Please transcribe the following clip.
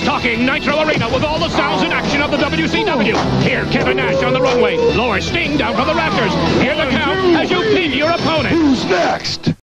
talking Nitro Arena with all the sounds and action of the WCW. Hear Kevin Nash on the runway. Lower Sting down from the rafters. Hear the count as you pin your opponent.